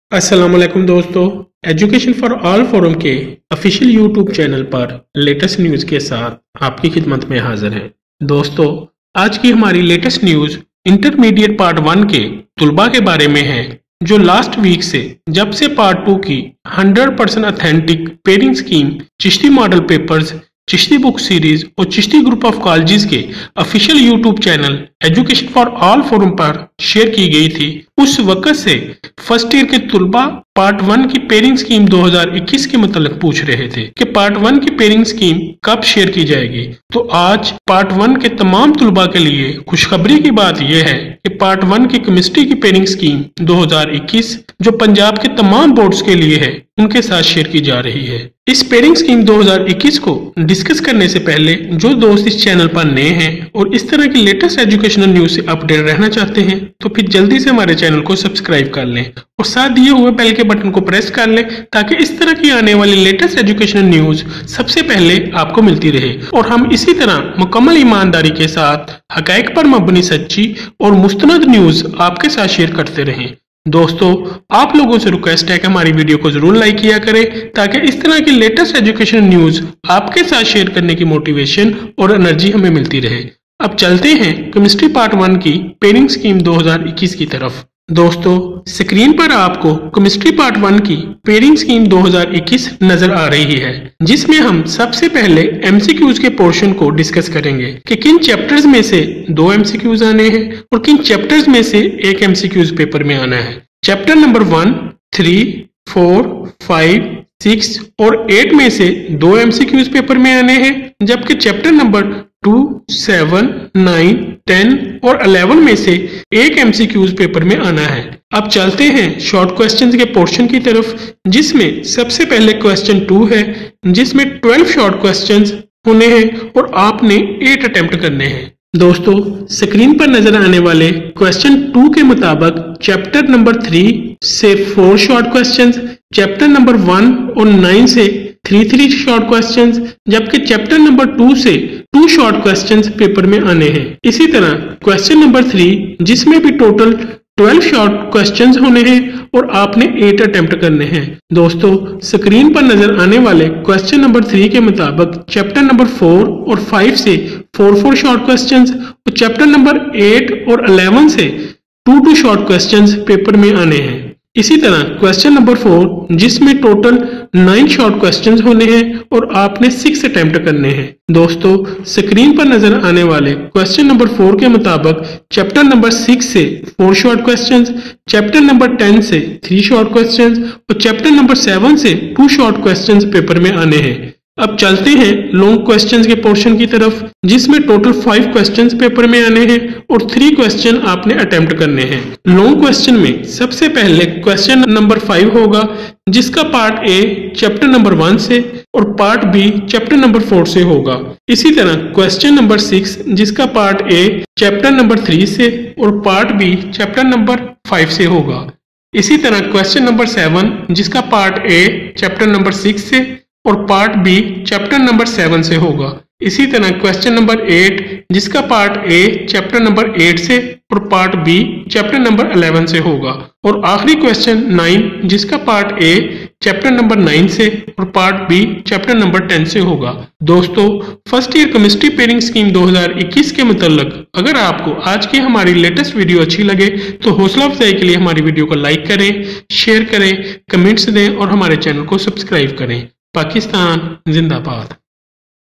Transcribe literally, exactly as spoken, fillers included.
अस्सलाम वालेकुम दोस्तों, एजुकेशन फॉर ऑल फोरम के ऑफिशियल यूट्यूब चैनल पर लेटेस्ट न्यूज़ के साथ आपकी खिदमत में हाजिर हैं। दोस्तों, आज की हमारी latest news intermediate part one के तुलबा के बारे में है, जो लास्ट वीक से जब से पार्ट टू की hundred percent authentic pairing scheme Chishti model papers, Chishti book series और चिश्ती ग्रुप ऑफ कॉलेजेस के official YouTube channel education for all forum पर शेयर की गई थी, उस वक्त से फर्स्ट ईयर के तुलबा पार्ट वन की पेयरिंग स्कीम दो हज़ार इक्कीस के मतलब पूछ रहे थे कि पार्ट वन की पेयरिंग स्कीम कब शेयर की जाएगी। तो आज पार्ट वन के तमाम तुलबा के लिए खुशखबरी की बात यह है कि पार्ट वन की केमिस्ट्री की पेयरिंग स्कीम दो हज़ार इक्कीस जो पंजाब के तमाम बोर्ड्स के लिए है, उनके साथ शेयर की जा रही है। इस पेयरिंग स्कीम दो हज़ार इक्कीस को डिस्कस करने से पहले जो दोस्त इस चैनल पर नए हैं और इस तरह की लेटेस्ट एजुकेशनल न्यूज से अपडेट रहना चाहते हैं, तो फिर जल्दी से हमारे चैनल को सब्सक्राइब कर लें और साथ दिए हुए बेल के बटन को प्रेस कर लें, ताकि इस तरह की आने वाली लेटेस्ट एजुकेशनल न्यूज सबसे पहले आपको मिलती रहे और हम इसी तरह मुकम्मल ईमानदारी के साथ हकायक पर मबनी सच्ची और मुस्तनद न्यूज आपके साथ शेयर करते रहें। दोस्तों, आप लोगों से रिक्वेस्ट है कि हमारी वीडियो को जरूर लाइक किया करें, ताकि इस तरह की लेटेस्ट एजुकेशन न्यूज आपके साथ शेयर करने की मोटिवेशन और एनर्जी हमें मिलती रहे। अब चलते हैं केमिस्ट्री पार्ट वन की पेयरिंग स्कीम दो हज़ार इक्कीस की तरफ। दोस्तों, स्क्रीन पर आपको केमिस्ट्री पार्ट वन की पेयरिंग स्कीम दो हज़ार इक्कीस नजर आ रही है, जिसमें हम सबसे पहले एमसीक्यूज के पोर्शन को डिस्कस करेंगे कि किन चैप्टर्स में से दो एमसीक्यूज आने हैं और किन चैप्टर्स में से एक एमसीक्यूज पेपर में आना है। Chapter number one, three, four, five, six और एट में से दो एमसीक्यूज पेपर में आने हैं, जबकि chapter number two, seven, nine, ten और इलेवन में से एक एमसीक्यूज पेपर में आना है। अब चलते हैं शॉर्ट क्वेश्चंस के पोर्शन की तरफ, जिसमें सबसे पहले क्वेश्चन टू है, जिसमें ट्वेल्व शॉर्ट क्वेश्चंस होने हैं और आपने एट अटेम्प्ट करने हैं। दोस्तों, स्क्रीन पर नजर आने वाले क्वेश्चन टू के मुताबिक चैप्टर नंबर थ्री से four short questions, chapter number one और नाइन से थ्री थ्री शॉर्ट क्वेश्चंस, जबकि चैप्टर नंबर टू से टू शॉर्ट क्वेश्चंस पेपर में आने हैं। इसी तरह क्वेश्चन नंबर थ्री, जिसमें भी टोटल ट्वेल्व शॉर्ट क्वेश्चंस होने हैं और आपने एट अटेम्प्ट करने हैं। दोस्तों, स्क्रीन पर नजर आने वाले क्वेश्चन नंबर थ्री के मुताबिक चैप्टर नंबर फोर और फाइव से फोर फोर शॉर्ट क्वेश्चंस और चैप्टर नंबर एट और इलेवन से two two short questions paper में आने हैं। इसी तरह क्वेश्चन नंबर फोर, जिसमें टोटल नाइन शॉर्ट क्वेश्चंस होने हैं और आपने सिक्स अटेम्प्ट करने हैं। दोस्तों, स्क्रीन पर नजर आने वाले क्वेश्चन नंबर फोर के मुताबिक चैप्टर नंबर सिक्स से four short questions, chapter number ten से थ्री शॉर्ट क्वेश्चंस और चैप्टर नंबर सेवन से टू शॉर्ट क्वेश्चंस पेपर में आने हैं। अब चलते हैं लॉन्ग क्वेश्चंस के पोर्शन की तरफ, जिसमें टोटल फाइव क्वेश्चंस पेपर में आने हैं और थ्री क्वेश्चन आपने अटेम्प्ट करने हैं। लॉन्ग क्वेश्चन में सबसे पहले क्वेश्चन नंबर फाइव होगा, जिसका part A chapter number one से और part B chapter number four से होगा। इसी तरह क्वेश्चन नंबर सिक्स, जिसका part A chapter number three से और part B chapter number five से होगा। इसी तरह क्वेश्चन नंबर सेवन, जिसका part A chapter number six से और part B chapter number seven से होगा। इसी तरह क्वेश्चन नंबर एट, जिसका part A chapter number eight से और part B chapter number eleven से होगा। और आखिरी क्वेश्चन नाइन, जिसका part A chapter number nine से और part B chapter number ten से होगा। दोस्तों, first year chemistry pairing scheme दो हज़ार इक्कीस के मुताल्लिक अगर आपको आज की हमारी लेटेस्ट वीडियो अच्छी लगे तो हौसला अफजाई के लिए हमारी वीडियो को लाइक करें, शेयर करें, कमेंट्स दें और हमारे चैनल को सब्सक्राइब करें। पाकिस्तान जिंदाबाद।